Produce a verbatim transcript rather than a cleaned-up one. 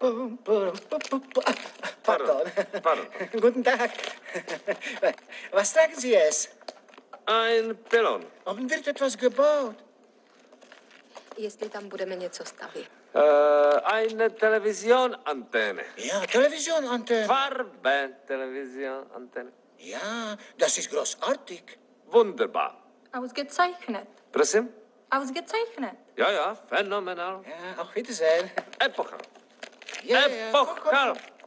Pardon. Pardon. Guten Tag. Was tragen Sie es? Ein Pylon. Warum wird etwas gebaut? Jestli tam budeme něco stavit. Äh, eine Televisionantenne. Ja, Televisionantenne. Farbe Televisionantenne. Ja, das ist großartig. Wunderbar. Ausgezeichnet. Prosím? Ausgezeichnet. Ja, ja, phänomenal. Ja, auf Wiedersehen. Epochal. Ja, ja, Epochal.